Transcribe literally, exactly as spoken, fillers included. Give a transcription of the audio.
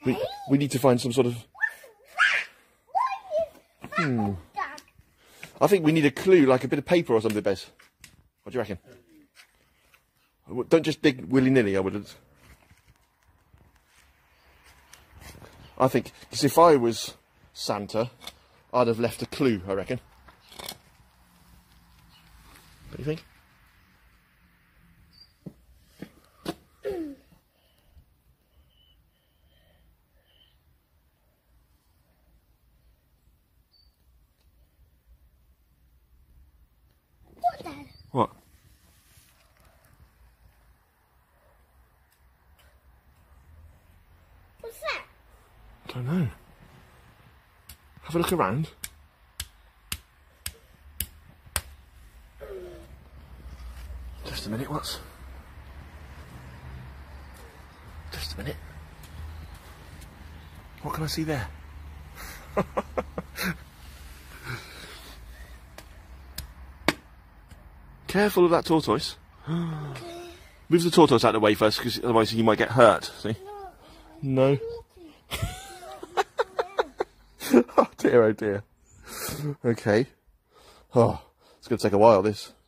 We, we need to find some sort of... Hmm. I think we need a clue, like a bit of paper or something, Bez. What do you reckon? Don't just dig willy-nilly, I wouldn't. I think, because if I was Santa, I'd have left a clue, I reckon. What do you think? What then? What? What's that? I don't know. Have a look around. Just a minute, what's... Just a minute. What can I see there? Careful of that tortoise. Move the tortoise out of the way first, because otherwise you might get hurt. See? No. Oh dear, oh dear. Okay. Oh, it's going to take a while, this.